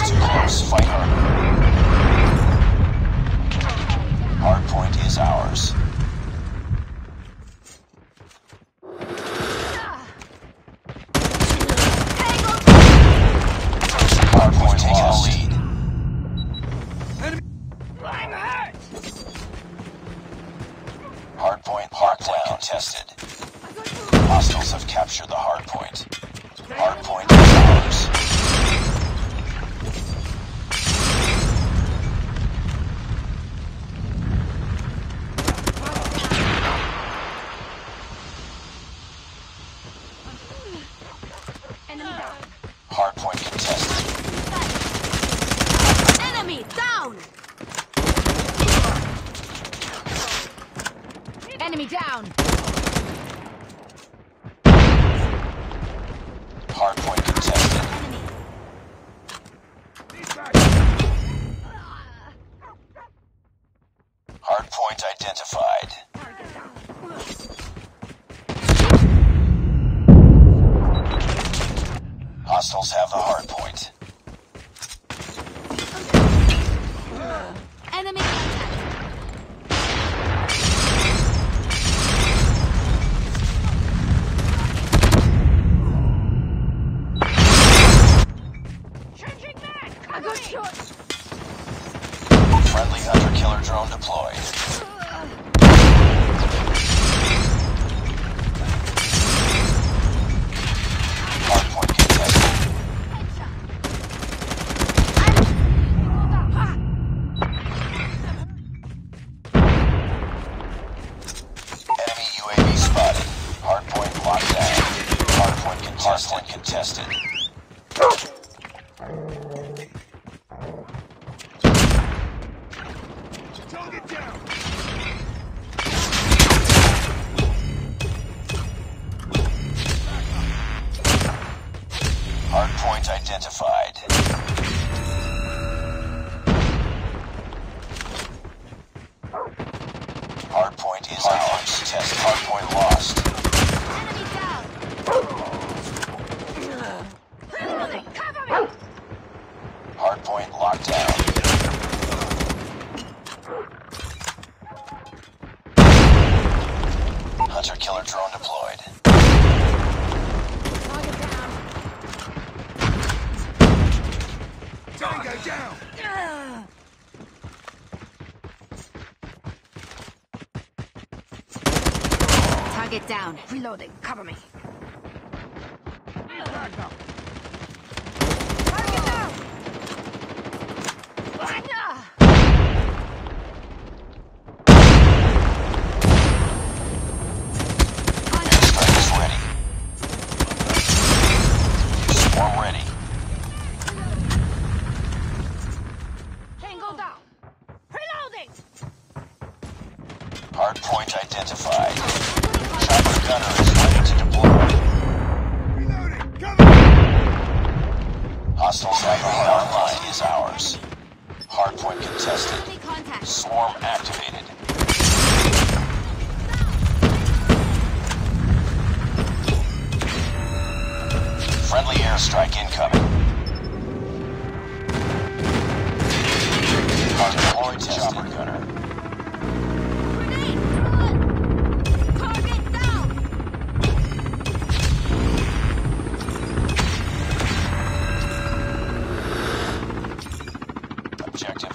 too close. Fight harder. Hardpoint is ours. Hardpoint taking the lead. I'm hurt! Hardpoint locked down. Contested. Hostiles have captured the hardpoint. Hardpoint is ours. Hardpoint contested. Enemy down! Enemy down! Hardpoint contested. Hardpoint identified. Hostiles have the hardpoint. Enemy contact! Changing back! I got shot! Friendly hunter-killer drone deployed. Hardpoint contested. Enemy UAV spotted. Hardpoint locked down. Hardpoint contested. Target down! Hardpoint identified. Hardpoint is ours. Test hardpoint lost. Enemy down! Cover me! Hardpoint locked down. Hunter-killer drone deployed. Tango down! Target down. Reloading. Cover me. Back up! Target down! Airstrike is ready. Swarm ready. Tango down! Reloading! Hardpoint identified. Chopper gunner is ready to deploy. Reloading! Cover me! Hostile UAV online is ours. Hardpoint contested. Enemy contact. Swarm activated. Friendly airstrike incoming. Deployed chopper gunner. Grenade! Target down! Objective